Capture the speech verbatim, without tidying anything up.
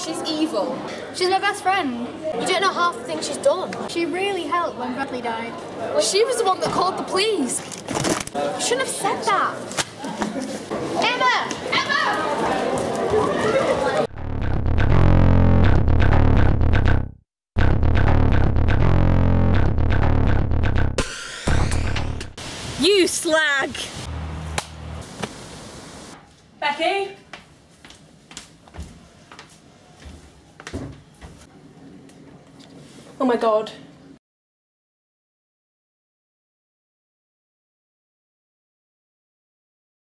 She's evil. She's my best friend. You don't know half the things she's done. She really helped when Bradley died. She was the one that called the police. You shouldn't have said that. Emma! Emma! You slag! Becky? Oh my God.